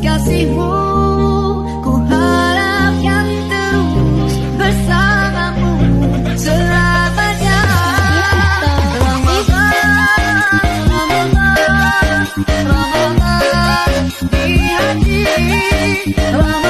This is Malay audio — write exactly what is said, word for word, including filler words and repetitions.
kasihmu, ku harapkan terus bersamamu selamanya. Ramadan, Ramadan, Ramadan di hati. Ramadan.